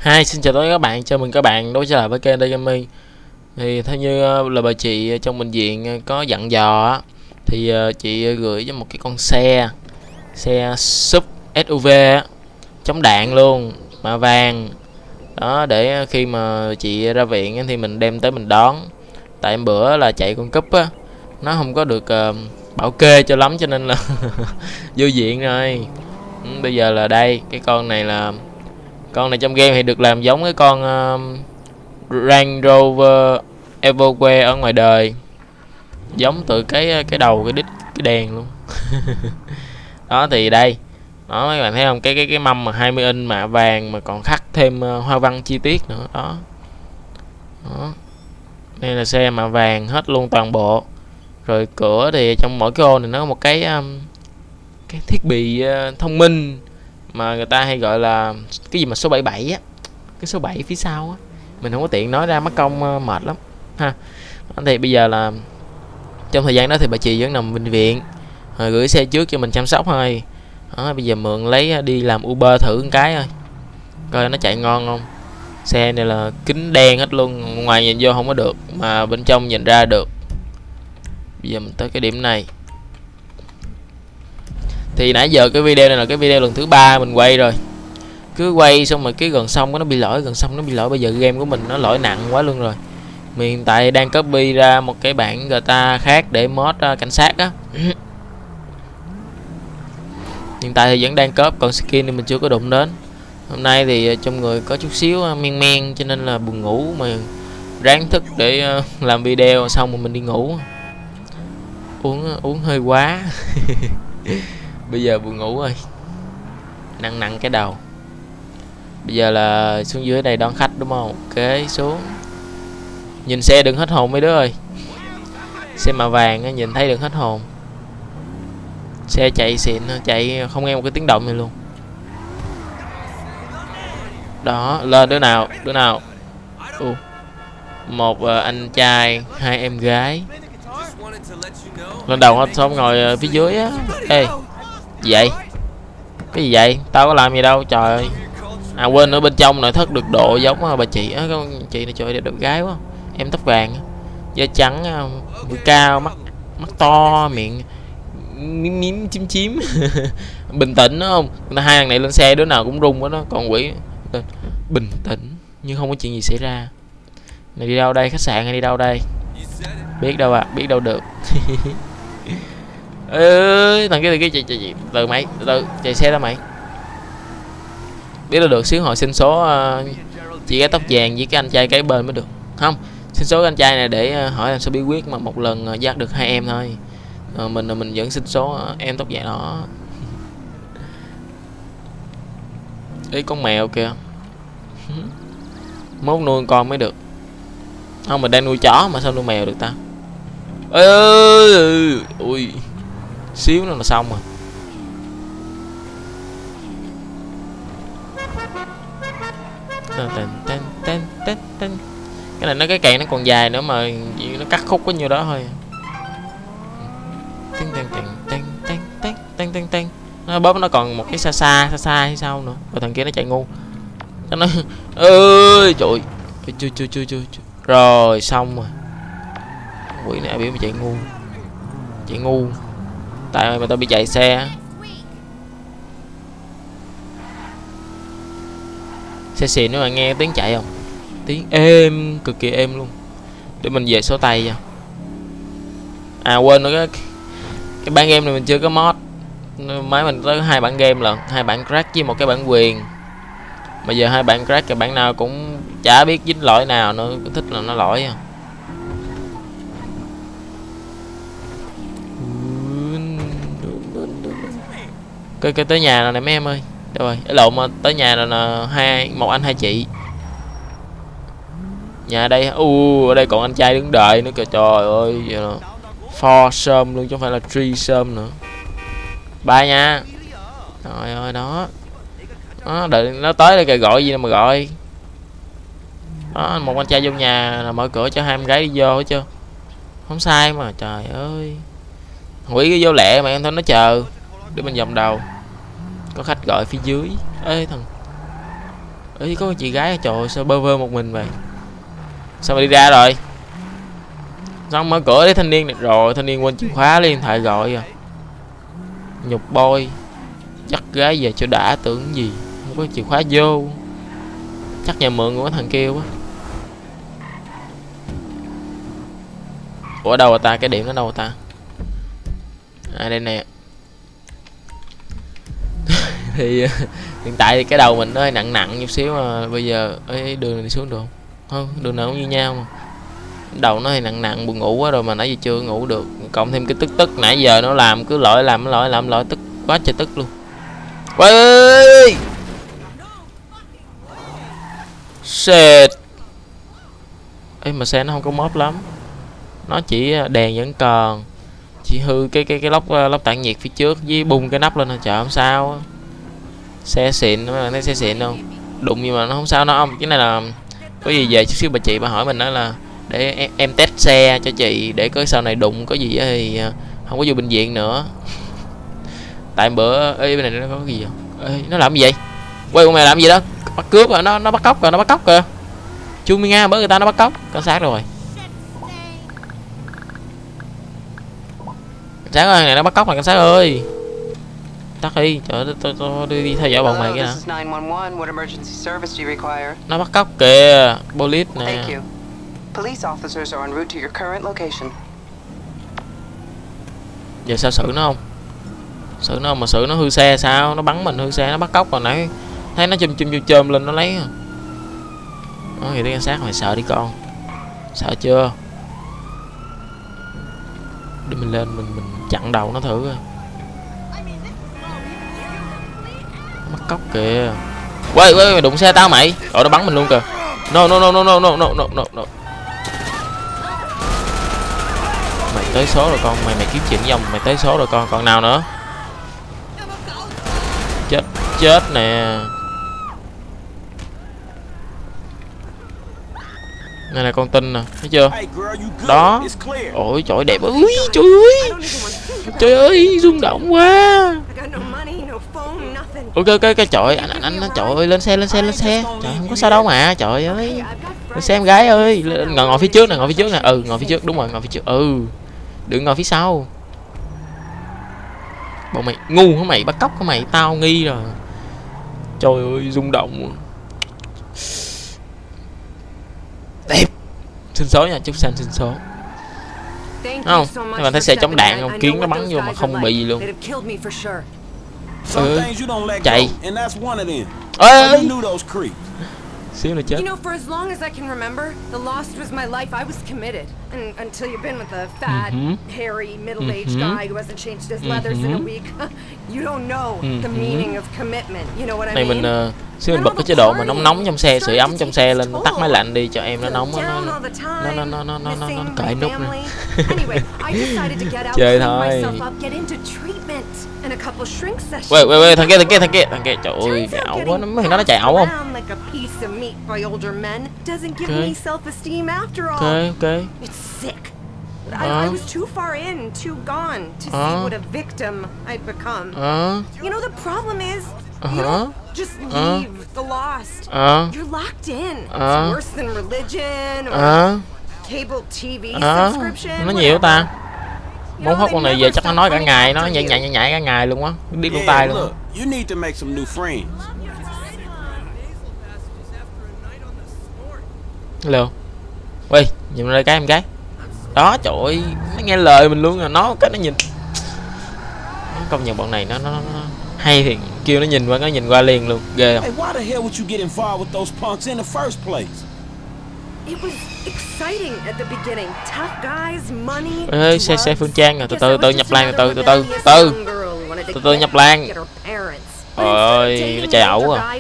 Hi, xin chào tất cả các bạn, chào mừng các bạn đã trở lại với kênh Day Gaming. Thì theo như là bà chị trong bệnh viện có dặn dò á, thì chị gửi cho một cái con xe sub SUV á, chống đạn luôn, mạ vàng. Đó, để khi mà chị ra viện á, thì mình đem tới mình đón. Tại bữa là chạy con cúp á, nó không có được bảo kê cho lắm cho nên là vô viện rồi. Bây giờ là đây, cái con này là con này trong game thì được làm giống cái con Range Rover Evoque ở ngoài đời, giống từ cái đầu cái đít cái đèn luôn. Đó thì đây, đó mấy bạn thấy không, cái mâm mà 20 inch mạ vàng mà còn khắc thêm hoa văn chi tiết nữa đó. Đó, đây là xe mạ vàng hết luôn toàn bộ. Rồi cửa thì trong mỗi cái ô này nó có một cái thiết bị thông minh mà người ta hay gọi là cái gì mà số 77 á, cái số 7 phía sau á, mình không có tiện nói ra mất công mệt lắm ha. Thì bây giờ là trong thời gian đó thì bà chị vẫn nằm bệnh viện, rồi gửi xe trước cho mình chăm sóc thôi. Đó, bây giờ mượn lấy đi làm Uber thử một cái thôi, coi nó chạy ngon không. Xe này là kính đen hết luôn, ngoài nhìn vô không có được mà bên trong nhìn ra được. Bây giờ mình tới cái điểm này. Thì nãy giờ cái video này là cái video lần thứ 3 mình quay rồi, cứ quay xong rồi cái gần xong nó bị lỗi, gần xong nó bị lỗi. Bây giờ game của mình nó lỗi nặng quá luôn rồi. Mình hiện tại đang copy ra một cái bản GTA khác để mod cảnh sát á. Hiện tại thì vẫn đang copy, còn skin thì mình chưa có đụng đến. Hôm nay thì trong người có chút xíu men cho nên là buồn ngủ, mà ráng thức để làm video xong rồi mình đi ngủ. Uống hơi quá. Bây giờ buồn ngủ rồi, nặng cái đầu. Bây giờ là xuống dưới đây đón khách đúng không? Ok, xuống. Nhìn xe đừng hết hồn mấy đứa ơi. Xe màu vàng á, nhìn thấy đừng hết hồn. Xe chạy xịn, chạy không nghe một cái tiếng động này luôn. Đó, lên đứa nào. Một anh trai, hai em gái. Lên đầu hết xong ngồi phía dưới á. Ê, gì vậy? Cái gì vậy? Tao có làm gì đâu, trời ơi. À quên, ở bên trong nội thất được độ giống bà chị á, chị này trời đẹp gái quá. Em tóc vàng, da trắng, mũi cao, mắt to, miệng miếm chím. Bình tĩnh đúng không? Hai thằng này lên xe đứa nào cũng rung quá đó, còn quỷ bình tĩnh nhưng không có chuyện gì xảy ra. Này đi đâu đây, khách sạn hay đi đâu đây? Biết đâu à, biết đâu được. Ê, thằng kia chạy từ mày, từ chạy xe ra mày. Biết đâu được, xíu hồi xin số chị gái tóc vàng với cái anh trai cái bên mới được. Không, xin số anh trai này để hỏi làm sao bí quyết mà một lần dắt được hai em thôi. Mình vẫn xin số em tóc vàng đó. Ý con mèo kìa. Mốt nuôi con mới được. Không, mình đang nuôi chó mà sao nuôi mèo được ta? Ui, xíu nữa là xong rồi. Cái này cái kèn nó còn dài nữa mà nó cắt khúc có nhiêu đó thôi. Nó bóp nó còn một cái xa hay sao nữa. Rồi thằng kia nó chạy ngu. Nó ơi trời, chưa. Rồi xong rồi. Quỷ này biểu mà chạy ngu. Tại mà tao bị chạy xe. Xe xịn nữa mà nghe tiếng chạy không? Tiếng êm, cực kỳ êm luôn. Để mình về số tay cho. À quên nữa, cái bản game này mình chưa có mod. Máy mình tới 2 bản game lận, 2 bản crack với một cái bản quyền. Mà giờ 2 bản crack cái bản nào cũng chả biết dính lỗi nào nữa, cứ thích là nó lỗi à. Cái tới nhà rồi này mấy em ơi. Đâu rồi? Lộn mà tới nhà rồi là một anh hai chị. Nhà đây, ở đây còn anh trai đứng đợi nữa kìa, trời ơi. Four sum luôn chứ không phải là three sum nữa. Bye nha. Trời ơi đó. Đó, đợi nó tới đây kìa, gọi gì mà gọi. Đó, một anh trai vô nhà là mở cửa cho hai em gái đi vô hết chưa? Không sai mà, trời ơi. Quỷ cái vô lẹ mà em thôi, nó chờ. Để mình vòng đầu. Có khách gọi phía dưới. Ê thằng. Ấy có chị gái, trời ơi, sao bơ vơ một mình vậy? Sao mà đi ra rồi? Xong mở cửa để thanh niên được rồi, thanh niên quên chìa khóa lấy điện thoại gọi à. Nhục bôi. Chắc gái về cho đã, tưởng gì không có chìa khóa vô. Chắc nhà mượn của thằng kia quá. Ủa đâu rồi ta? Cái điểm nó đâu rồi ta? À đây nè. Thì hiện tại thì cái đầu mình nó hơi nặng nặng chút xíu mà bây giờ ấy đường này đi xuống được không? Không, đường nào cũng như nhau mà. Đầu nó hơi nặng nặng, buồn ngủ quá rồi mà nãy giờ chưa ngủ được. Cộng thêm cái tức tức nãy giờ nó làm cứ lỗi làm lỗi tức quá trời tức luôn. Ui! Shit. Ê mà xe nó không có móp lắm. Nó chỉ đèn vẫn còn. Chỉ hư cái lốc tản nhiệt phía trước với bung cái nắp lên thôi, trời không sao. Xe xịn, mấy bạn thấy xe xịn không? Đụng nhưng mà nó không sao đâu ông. Cái này là có gì về chút xíu bà chị bà hỏi mình đó là để em test xe cho chị để có sau này đụng có gì thì không có vô bệnh viện nữa. Tại bữa ê bên này nó có cái gì không? Ê, nó làm gì vậy? Quay con mày làm gì đó? Bắt cướp rồi, nó bắt cóc rồi, nó bắt cóc kìa. Chu Mi Nga bữa người ta nó bắt cóc, cảnh sát rồi. Cảnh sát ơi, này nó bắt cóc là cảnh sát ơi. Tắt đi, trời ơi, tôi đi theo dõi bọn mày kia nè. Nó bắt cóc kìa, police nè. Giờ sao xử nó không? Xử nó không mà xử nó hư xe sao? Nó bắn mình hư xe, nó bắt cóc rồi nãy thấy nó chôm lên nó lấy. Nói thì cảnh sát mày sợ đi con. Sợ chưa? Để mình lên mình chặn đầu nó thử coi. Bắt cóc kìa. Quay mày đụng xe tao mày. Nó bắn mình luôn kìa. No. Mày tới số rồi con, mày kiếm chuyện với ông, mày tới số rồi con, còn nào nữa? Chết nè. Này là con tin nè, thấy chưa? Đó. Ôi trời đẹp ơi, trời ơi, rung động quá. Ok cái trời anh trời ơi, lên xe. Trời không có sao đâu mà, trời ơi. Lên xe em gái ơi, ngồi phía trước nè, ngồi phía trước, đúng rồi, ngồi phía trước. Đừng ngồi phía sau. Bọn mày ngu hả mày, bắt cóc hả mày, tao nghi rồi. Trời ơi, rung động. Đẹp. Xin số nha, chúc xanh xin số. Không, các bạn thấy xe chống đạn không? Kiến nó bắn vô mà không bị gì luôn. Chạy. Ê. Xíu nữa chết. You know, for as long as I can remember, the Lost was my life. I was committed, and until you've been with a fat, hairy, middle-aged guy who hasn't changed his leathers in a week, you don't know the meaning of commitment. You know what I mean? Này xíu mình bật cái chế độ mà nóng trong xe, sưởi ấm trong xe lên, tắt máy lạnh đi cho em nó nóng nó cởi nút nè. Chơi thôi. Quay thằng kia, trời ơi, ảo quá, nó chạy ảo không? Ok. I was too far in, too gone to see what a victim I'd become. You know, the problem is, you don't just leave the Lost. You're locked in. It's worse than religion or cable TV subscription. Nó nhiều ta. Muốn hốt con này về chắc nó nói cả ngày, nó nhảy cả ngày luôn á, điếc luôn tai luôn. Hello. Quay, nhìn đây cái em gái. Đó trời ơi, nó nghe lời mình luôn, nó cái nó nhìn. Nó công nhận bọn này nó hay thì kêu nó nhìn qua liền luôn, ghê không? Ê, xe Phương Trang rồi, từ nhập lan, từ nhập lan. Ôi, nó chạy ẩu à.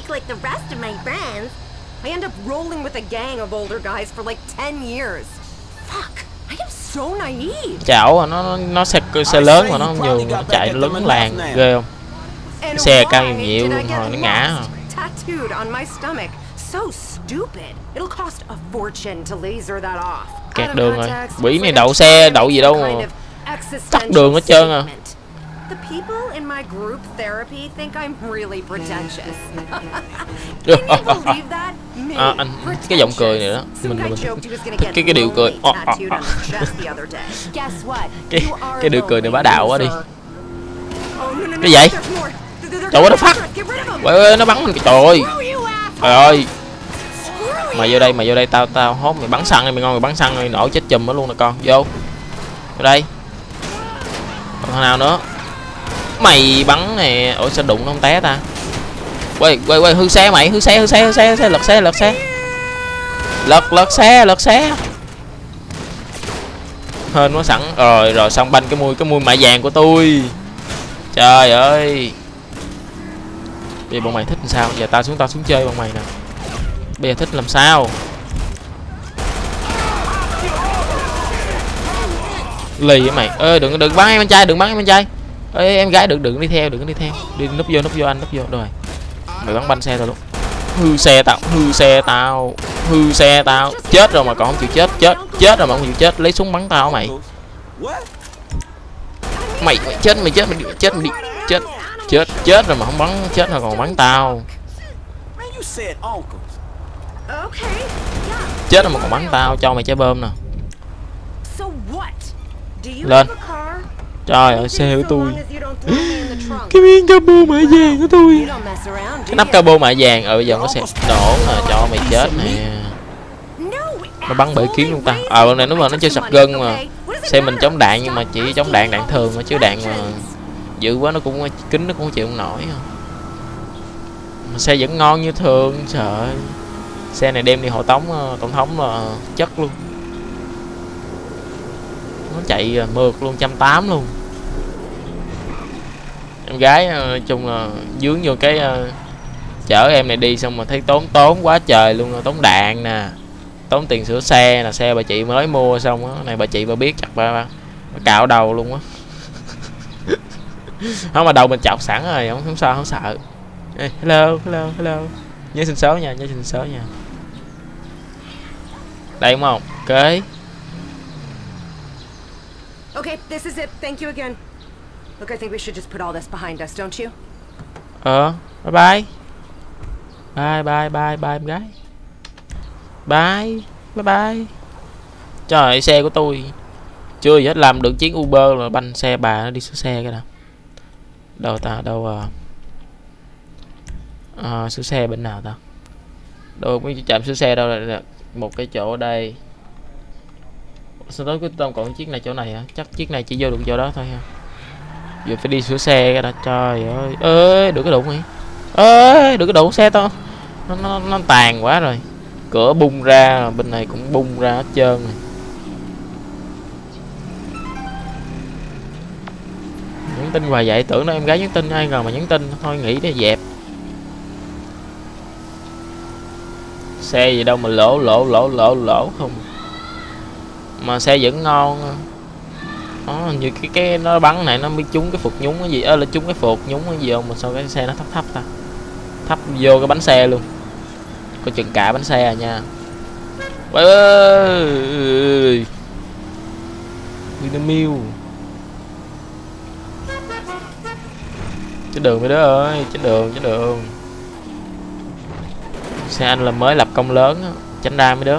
I end up rolling with a gang of older guys for like 10 years. Fuck, I am so naive. Chảo à, nó xe lớn mà nó không nhường, nó chạy lớn làng, ghê không? Xe cao nhiều luôn rồi, nó ngã rồi. Tattooed on my stomach. So stupid. It'll cost a fortune to laser that off. Kẹt đường rồi. Quỷ này đậu xe, đậu gì đâu mà tắt đường hết trơn à. The people in my group therapy think I'm really pretentious. Can you believe that? Me, anh cái giọng cười này đó, mình thích cái điệu cười. Cái điệu cười này bá đạo quá đi. Cái gì? Trời ơi nó phát. Ôi nó bắn mình, trời ơi. Trời ơi. Mày vô đây, tao hốt mày bắn xăng này, mày ngon mày bắn xăng này nổ chết chùm nó luôn nè con. Vô. Vô đây. Còn thằng nào nữa? Mày bắn nè. Ủa sao đụng nó không té ta? Quay hư xe mày, hư xe, lật xe. Lật xe. Hên nó sẵn rồi xong banh cái mui mạ vàng của tôi. Trời ơi. Bây giờ bọn mày thích làm sao? Giờ tao xuống chơi bọn mày nè. Bây giờ thích làm sao? Lì với mày. Ê đừng bắn em anh trai. Ê em gái đừng đi theo. Đi núp vô anh, núp vô rồi. Mày bắn banh xe tao luôn. Hư xe tao. Chết rồi mà còn không chịu chết rồi mà không chịu chết, lấy súng bắn tao mày. Mày chết rồi mà không bắn, chết rồi còn bắn tao. Chết rồi mà còn bắn tao, cho mày trái bơm nè. Lên. Trời ơi xe của tôi. Cái miếng cabo mạ vàng của tôi. Cái nắp cabo mạ vàng. Bây giờ nó sẽ nổ nè, cho mày chết nè. Nó bắn bể kiến luôn ta. Bên này nó chơi shotgun mà. Xe mình chống đạn nhưng mà chỉ chống đạn thường mà, chứ đạn mà dữ quá nó cũng kính nó cũng không chịu không nổi. Mà xe vẫn ngon như thường. Trời ơi. Xe này đem đi hộ tống tổng thống là chất luôn. Nó chạy mượt luôn, 180 luôn. Em gái nói chung là dướng vô cái chở em này đi xong mà thấy tốn quá trời luôn, tốn đạn nè, tốn tiền sửa xe nè, xe bà chị mới mua xong á, này bà chị bà biết chặt bà cạo đầu luôn á. Không mà đầu mình chọc sẵn rồi, không sao, không sợ. Ê, hello. Nhớ xin số nha, Đây đúng không? Ok. Okay, this is it. Thank you again. Look, I think we should just put all this behind us, don't you? Bye em gái. Bye. Trời ơi, xe của tôi chưa gì hết, làm được chuyến Uber là banh xe bà nó đi sửa xe cái nào. Sửa xe bên nào ta? Đâu cái trạm sửa xe đâu, là một cái chỗ ở đây. Sau đó cái tông còn chiếc này chỗ này hả? Chắc chiếc này chỉ vô được chỗ đó thôi ha. Giờ phải đi sửa xe cái đó. Trời ơi. Ê đừng có đụng đi. Ê đừng có đụng xe tao. Nó tàn quá rồi. Cửa bung ra, bên này cũng bung ra hết trơn rồi. Nhắn tin hoài vậy, tưởng nó em gái nhắn tin, ai ngờ mà nhắn tin, thôi nghĩ để dẹp. Xe gì đâu mà lỗ không. Mà xe vẫn ngon. Như cái nó bắn này nó mới trúng cái phục nhúng cái gì, là trúng cái phục nhúng cái gì không mà sao cái xe nó thấp ta. Thấp vô cái bánh xe luôn. Coi chừng cả bánh xe à nha. Vinamilk. Trên đường mấy đứa ơi, trên đường. Xe anh là mới lập công lớn á, tránh ra mấy đứa.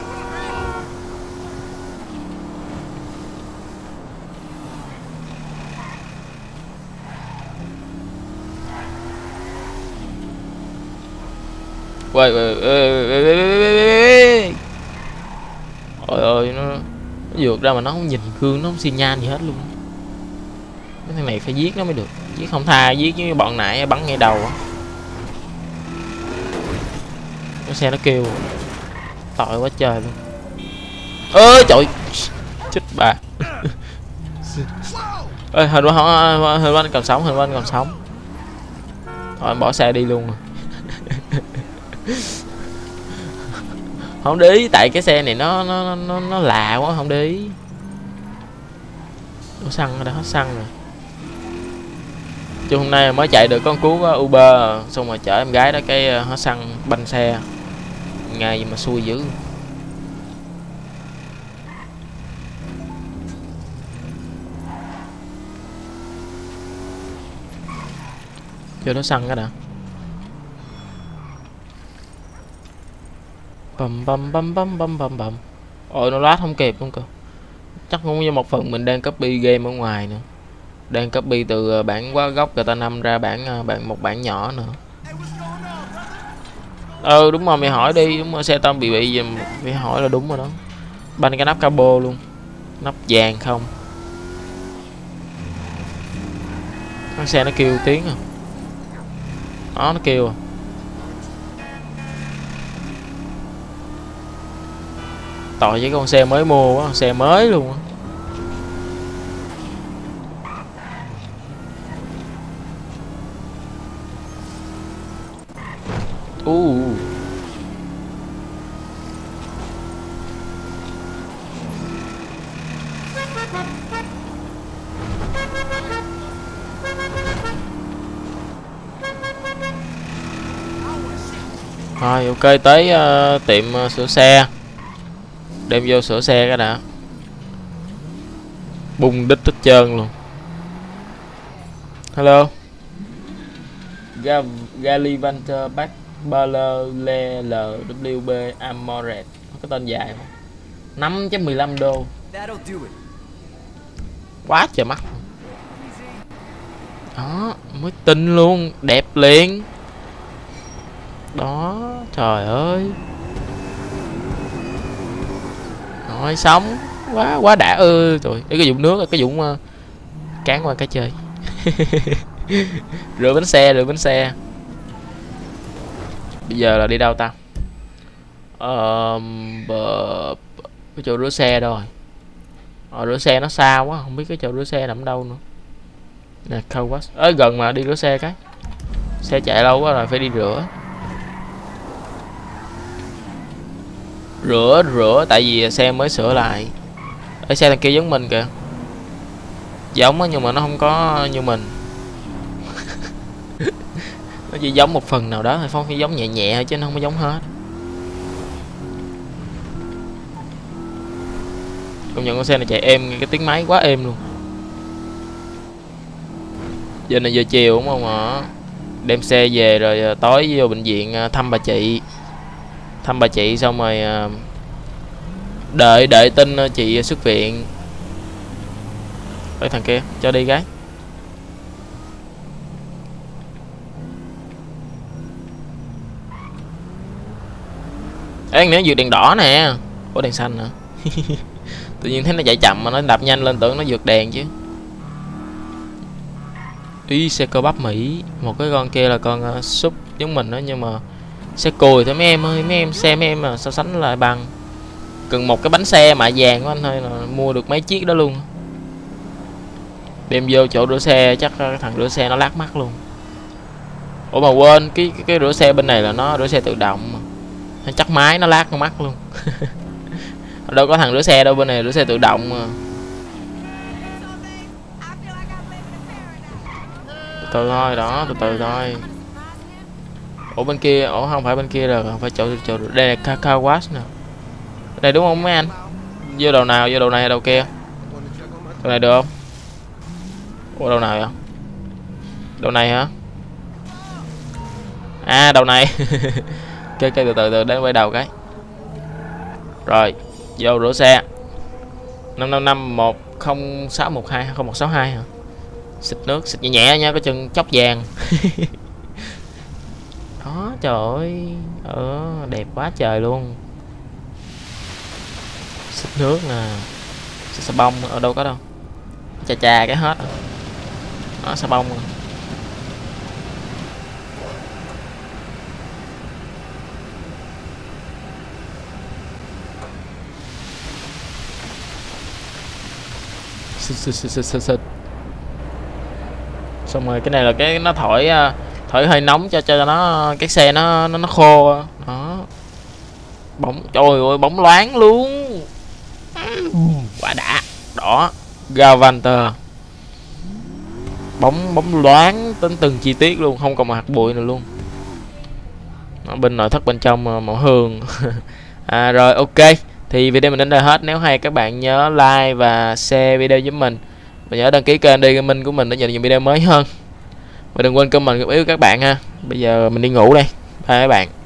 Ôi ơi nó vượt ra mà nó không nhìn gương, nó không xi nhan gì hết luôn. Cái thằng này phải giết nó mới được, giết không tha, giết với bọn nãy bắn ngay đầu á. Cái xe nó kêu tội quá trời luôn. Ơi trời chết bà. Ê hình anh còn sống, Rồi anh bỏ xe đi luôn rồi. Không để ý tại cái xe này nó lạ quá, không để ý. Đổ xăng đã hết xăng rồi. Chứ hôm nay mới chạy được con cú Uber xong rồi chở em gái đó cái hết xăng banh xe. Ngày gì mà xui dữ. cho nó săn cái đã. Bầm bầm bầm bầm bầm bầm bầm. Ôi nó lát không kịp luôn cơ. Chắc cũng như một phần mình đang copy game ở ngoài nữa. Đang copy từ bản quá gốc GTA 5 ra một bản nhỏ nữa. Đúng rồi, mày hỏi đi, đúng rồi, xe tông bị gì mày hỏi là đúng rồi đó. Banh cái nắp cabo luôn. Nắp vàng không. Con xe nó kêu tiếng à. Đó, nó kêu à. Tội với con xe mới mua quá, xe mới luôn á. Rồi ok, tới tiệm sửa xe. Đem vô sửa xe cái đã. Bung đít hết trơn luôn. Hello. Galivanter Back Baller LWB Amoret. Có tên dài không? 5.15 đô. Quá trời mắt. Đó, mới tin luôn, đẹp liền. Đó, trời ơi. Rồi sống, quá đã ư. Trời, cái dụng nước, cái dụng cán qua cái chơi. rửa bánh xe. Bây giờ là đi đâu ta? Cái chỗ rửa xe đâu rồi? Rửa xe nó xa quá, không biết cái chỗ rửa xe nằm đâu nữa. Nè, car wash. Gần mà, đi rửa xe cái. Xe chạy lâu quá rồi, phải đi rửa. Rửa tại vì xe mới sửa lại. Ở xe thằng kia giống mình kìa. Giống á, nhưng mà nó không có như mình. Nó chỉ giống một phần nào đó thôi, Phong, giống nhẹ nhẹ thôi chứ nó không có giống hết. Công nhận con xe này chạy êm, cái tiếng máy quá êm luôn. Giờ này giờ chiều đúng không ạ? Đem xe về rồi tối vô bệnh viện thăm bà chị xong rồi đợi tin chị xuất viện. Cái thằng kia cho đi cái. Ê, nếu vượt đèn đỏ nè. Ủa đèn xanh hả? Tự nhiên thấy nó chạy chậm mà nó đạp nhanh lên, tưởng nó vượt đèn chứ. Ý, xe cơ bắp Mỹ. Một cái con kia là con súp giống mình đó, nhưng mà xe cùi thôi mấy em ơi. Mấy em mà so sánh lại bằng. Cần một cái bánh xe mạ vàng của anh thôi là mua được mấy chiếc đó luôn. Đem vô chỗ rửa xe chắc thằng rửa xe nó lát mắt luôn. Ủa mà quên, cái rửa xe bên này là nó rửa xe tự động mà. Chắc máy nó lát con mắt luôn. Đâu có thằng rửa xe đâu, bên này rửa xe tự động mà. Từ thôi đó, từ thôi. Ủa bên kia, không phải bên kia rồi, không phải chỗ đây là car wash nè. Đây đúng không mấy anh? Vô đầu nào, vô đầu này hay đầu kia? Đầu này được không? Ủa đầu nào vậy? Đầu này hả? À đầu này. Cái từ từ đến quay đầu cái. Rồi, vô rửa xe. 555 10612 0162 hả? Xịt nước, xịt nhẹ nhẹ nha, có chừng chóc vàng. Đó, trời ơi. Đẹp quá trời luôn. Xịt nước nè. Xịt xà bông ở đâu có đâu. Chà cái hết. Đó, xà bông. Xịt. Xong rồi cái này là cái nó thổi hơi nóng cho nó cái xe nó khô đó. Bóng, trời ơi, bóng loáng luôn. Quả đã. Đó, Gavanter. Bóng loáng đến từng chi tiết luôn, không còn một hạt bụi nào luôn. Ở bên nội thất bên trong màu hương. Rồi ok. Thì video mình đến đây hết. Nếu hay các bạn nhớ like và share video giúp mình. Và nhớ đăng ký kênh Đi Gaming của mình để nhận những video mới hơn. Và đừng quên comment góp ý của các bạn ha. Bây giờ mình đi ngủ đây. Bye các bạn.